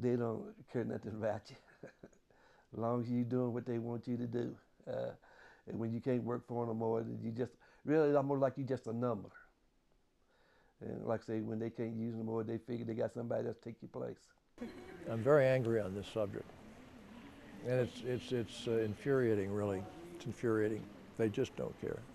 they don't care nothing about you. As long as you're doing what they want you to do. And when you can't work for them no more, you just really almost like you just a number. And like I say, when they can't use them more, they figure they got somebody else to take your place. I'm very angry on this subject, and it's infuriating, really. It's infuriating. They just don't care.